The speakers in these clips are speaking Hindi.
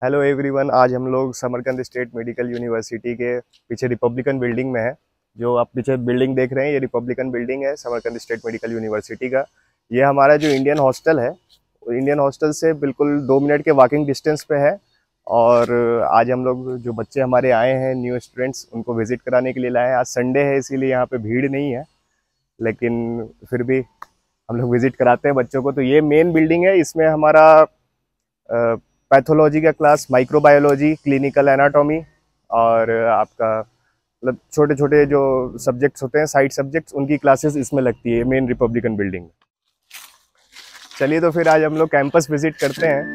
हेलो एवरीवन, आज हम लोग समरकंद स्टेट मेडिकल यूनिवर्सिटी के पीछे रिपब्लिकन बिल्डिंग में है। जो आप पीछे बिल्डिंग देख रहे हैं ये रिपब्लिकन बिल्डिंग है समरकंद स्टेट मेडिकल यूनिवर्सिटी का। ये हमारा जो इंडियन हॉस्टल है, इंडियन हॉस्टल से बिल्कुल 2 मिनट के वॉकिंग डिस्टेंस पे है। और आज हम लोग जो बच्चे हमारे आए हैं न्यू स्टूडेंट्स, उनको विजिट कराने के लिए लाए हैं। आज संडे है इसीलिए यहाँ पे भीड़ नहीं है, लेकिन फिर भी हम लोग विजिट कराते हैं बच्चों को। तो ये मेन बिल्डिंग है, इसमें हमारा पैथोलॉजी का क्लास, माइक्रोबायोलॉजी, क्लिनिकल एनाटॉमी और आपका मतलब छोटे छोटे जो सब्जेक्ट्स होते हैं, साइड सब्जेक्ट्स, उनकी क्लासेस इसमें लगती है मेन रिपब्लिकन बिल्डिंग में। चलिए तो फिर आज हम लोग कैंपस विजिट करते हैं।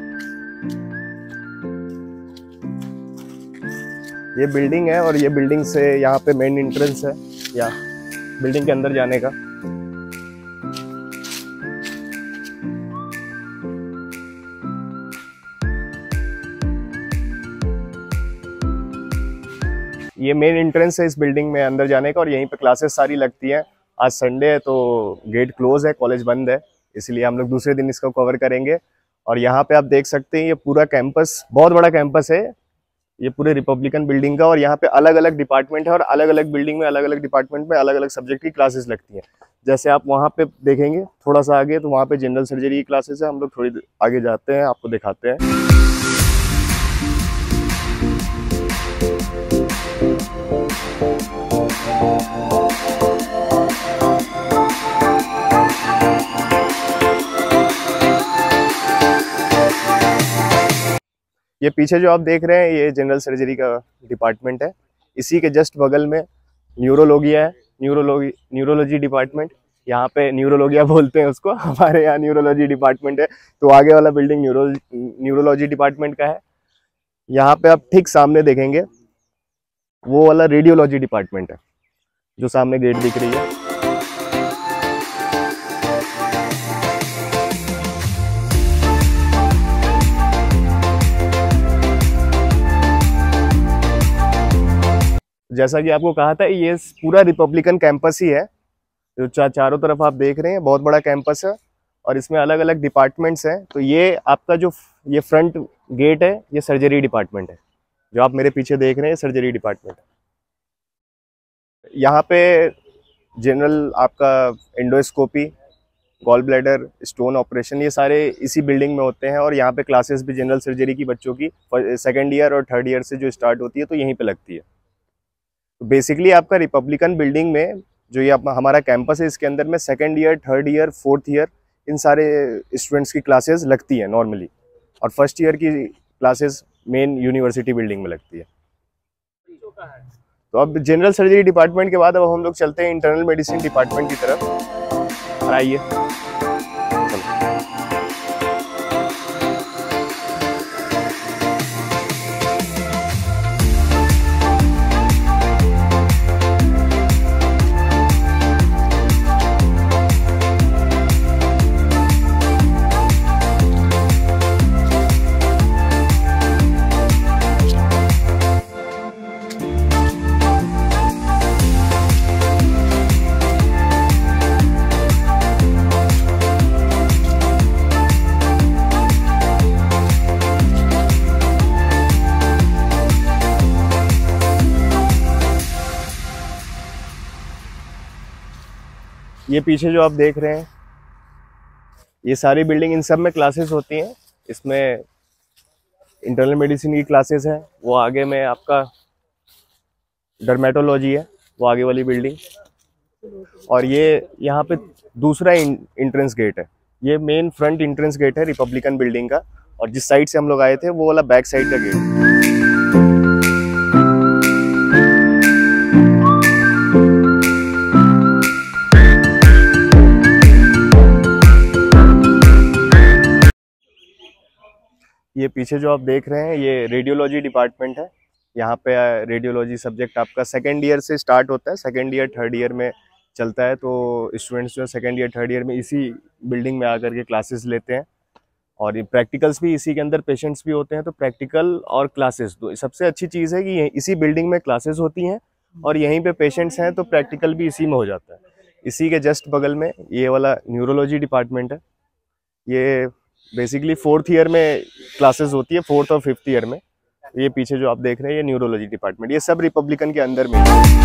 ये बिल्डिंग है और ये बिल्डिंग से यहाँ पे मेन एंट्रेंस है या बिल्डिंग के अंदर जाने का। ये मेन एंट्रेंस है इस बिल्डिंग में अंदर जाने का और यहीं पे क्लासेस सारी लगती हैं। आज संडे है तो गेट क्लोज है, कॉलेज बंद है, इसलिए हम लोग दूसरे दिन इसको कवर करेंगे। और यहाँ पे आप देख सकते हैं ये पूरा कैंपस, बहुत बड़ा कैंपस है ये पूरे रिपब्लिकन बिल्डिंग का। और यहाँ पे अलग अलग डिपार्टमेंट है और अलग अलग बिल्डिंग में अलग अलग डिपार्टमेंट में अलग अलग सब्जेक्ट की क्लासेस लगती हैं। जैसे आप वहाँ पे देखेंगे थोड़ा सा आगे, तो वहाँ पे जनरल सर्जरी की क्लासेस है। हम लोग थोड़ी आगे जाते हैं, आपको दिखाते हैं। ये पीछे जो आप देख रहे हैं ये जनरल सर्जरी का डिपार्टमेंट है। इसी के जस्ट बगल में न्यूरोलॉजिया है, न्यूरोलॉजी डिपार्टमेंट। यहाँ पे न्यूरोलॉजिया बोलते हैं उसको, हमारे यहाँ न्यूरोलॉजी डिपार्टमेंट है। तो आगे वाला बिल्डिंग न्यूरोलॉजी डिपार्टमेंट का है। यहाँ पे आप ठीक सामने देखेंगे वो वाला रेडियोलॉजी डिपार्टमेंट है, जो सामने गेट दिख रही है। जैसा कि आपको कहा था, ये पूरा रिपब्लिकन कैंपस ही है। जो चारों तरफ आप देख रहे हैं बहुत बड़ा कैंपस है और इसमें अलग अलग डिपार्टमेंट्स हैं। तो ये आपका जो ये फ्रंट गेट है ये सर्जरी डिपार्टमेंट है। जो आप मेरे पीछे देख रहे हैं सर्जरी डिपार्टमेंट है। यहाँ पे जनरल आपका endoscopy, gall bladder, stone operation, ये सारे इसी बिल्डिंग में होते हैं। और यहाँ पे क्लासेस भी जनरल सर्जरी की बच्चों की सेकेंड ईयर और थर्ड ईयर से जो स्टार्ट होती है तो यहीं पे लगती है। तो बेसिकली आपका रिपब्लिकन बिल्डिंग में जो ये हमारा कैंपस है, इसके अंदर में second year, third year, fourth year, इन सारे स्टूडेंट्स की क्लासेस लगती है नॉर्मली। और फर्स्ट ईयर की क्लासेस मेन यूनिवर्सिटी बिल्डिंग में लगती है। तो अब जनरल सर्जरी डिपार्टमेंट के बाद अब हम लोग चलते हैं इंटरनल मेडिसिन डिपार्टमेंट की तरफ। आइए। ये पीछे जो आप देख रहे हैं ये सारी बिल्डिंग, इन सब में क्लासेस होती हैं। इसमें इंटरनल मेडिसिन की क्लासेस हैं, वो आगे में आपका डर्मेटोलॉजी है, वो आगे वाली बिल्डिंग। और ये यहाँ पे दूसरा इंट्रेंस गेट है, ये मेन फ्रंट इंट्रेंस गेट है रिपब्लिकन बिल्डिंग का। और जिस साइड से हम लोग आए थे वो वाला बैक साइड का गेट। ये पीछे जो आप देख रहे हैं ये रेडियोलॉजी डिपार्टमेंट है। यहाँ पे रेडियोलॉजी सब्जेक्ट आपका सेकेंड ईयर से स्टार्ट होता है, सेकेंड ईयर थर्ड ईयर में चलता है। तो स्टूडेंट्स जो सेकेंड ईयर थर्ड ईयर में इसी बिल्डिंग में आकर के क्लासेस लेते हैं। और ये प्रैक्टिकल्स भी इसी के अंदर, पेशेंट्स भी होते हैं। तो प्रैक्टिकल और क्लासेस, तो सबसे अच्छी चीज़ है कि इसी बिल्डिंग में क्लासेस होती हैं और यहीं पे पेशेंट्स हैं, तो प्रैक्टिकल भी इसी में हो जाता है। इसी के जस्ट बगल में ये वाला न्यूरोलॉजी डिपार्टमेंट है। ये बेसिकली 4th ईयर में क्लासेस होती है, 4th और 5th ईयर में। ये पीछे जो आप देख रहे हैं ये न्यूरोलॉजी डिपार्टमेंट, ये सब रिपब्लिकन के अंदर में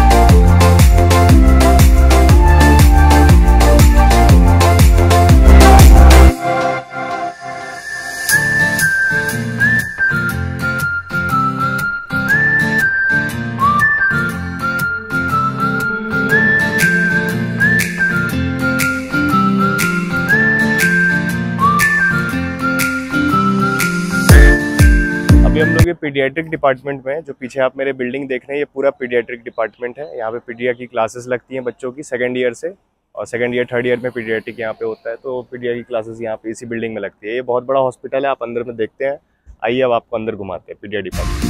हम लोग ये पीडियाट्रिक डिपार्टमेंट में, जो पीछे आप मेरे बिल्डिंग देख रहे हैं, ये पूरा पीडियाट्रिक डिपार्टमेंट है। यहाँ पे पीडिया की क्लासेस लगती हैं बच्चों की 2nd ईयर से, और 2nd ईयर 3rd ईयर में पीडियाट्रिक यहाँ पे होता है। तो पीडिया की क्लासेस यहाँ पे इसी बिल्डिंग में लगती है। ये बहुत बड़ा हॉस्पिटल है, आप अंदर में देखते हैं। आइए अब आपको अंदर घुमाते हैं पीडिया डिपार्टमेंट।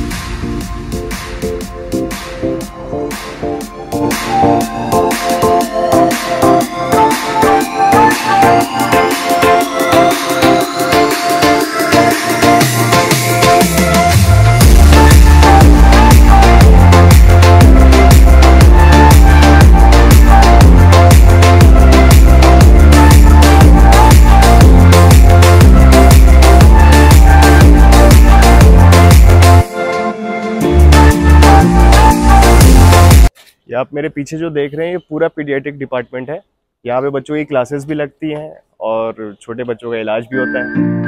ये आप मेरे पीछे जो देख रहे हैं ये पूरा पीडियाट्रिक डिपार्टमेंट है। यहाँ पे बच्चों की क्लासेस भी लगती हैं और छोटे बच्चों का इलाज भी होता है।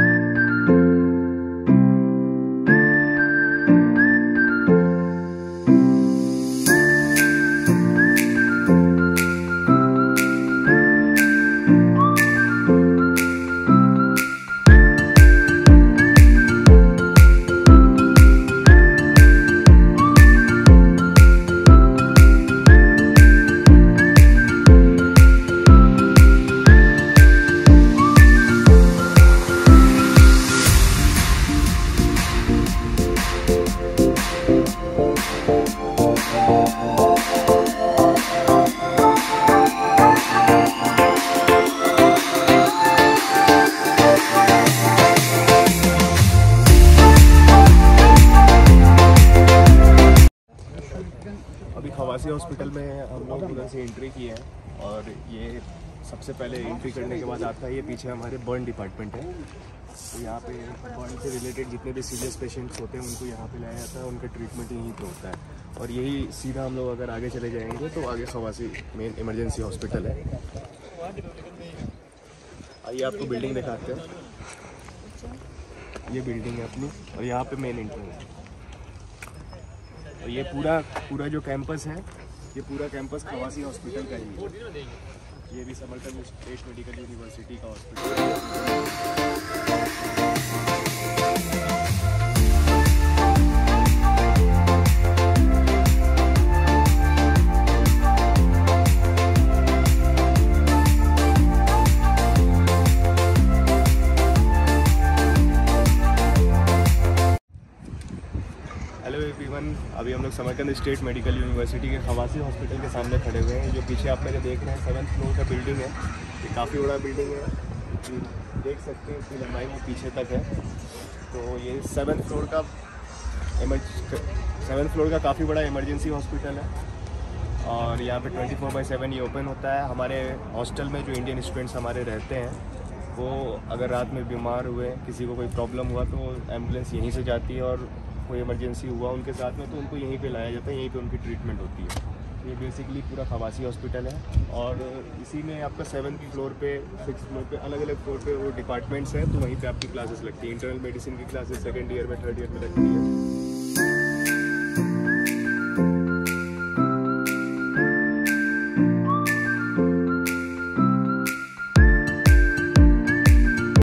अभी खवासी हॉस्पिटल में हम लोग उधर से एंट्री किए हैं, और ये सबसे पहले एंट्री करने के बाद आता है ये पीछे हमारे बर्न डिपार्टमेंट है। तो यहाँ पे बर्न से रिलेटेड जितने भी सीरियस पेशेंट्स होते हैं उनको यहाँ पे लाया जाता है, उनका ट्रीटमेंट यहीं पे होता है। और यही सीधा हम लोग अगर आगे चले जाएंगे तो आगे खवासी मेन इमरजेंसी हॉस्पिटल है। आइए आपको बिल्डिंग दिखाते हैं। ये बिल्डिंग है अपनी, और यहाँ पे मेन एंट्रेंस है। और ये पूरा जो कैंपस है, ये पूरा कैंपस खवासी हॉस्पिटल का ही है। ये भी समरकंद स्टेट मेडिकल यूनिवर्सिटी का हॉस्पिटल है। हेलो एवरीवन, अभी हम लोग समरकंद स्टेट मेडिकल यूनिवर्सिटी के खवासी हॉस्पिटल के सामने खड़े हुए हैं। जो पीछे आप मेरे देख रहे हैं 7th फ्लोर का बिल्डिंग है। ये काफ़ी बड़ा बिल्डिंग है, देख सकते हैं इसकी लंबाई वो पीछे तक है। तो ये 7th फ्लोर का काफ़ी बड़ा इमरजेंसी हॉस्पिटल है, और यहाँ पे 24/7 ये ओपन होता है। हमारे हॉस्टल में जो इंडियन स्टूडेंट्स हमारे रहते हैं, वो अगर रात में बीमार हुए, किसी को कोई प्रॉब्लम हुआ, तो एम्बुलेंस यहीं से जाती है, और कोई इमरजेंसी हुआ उनके साथ में तो उनको यहीं पे लाया जाता है, यहीं पे उनकी ट्रीटमेंट होती है। ये बेसिकली पूरा खवासी हॉस्पिटल है, और इसी में आपका 7th फ्लोर पे 6th फ्लोर पे अलग अलग फ्लोर पे वो डिपार्टमेंट्स हैं। तो वहीं पे आपकी क्लासेस लगती है। इंटरनल मेडिसिन की क्लासेस 2nd ईयर में 3rd ईयर में लगती है।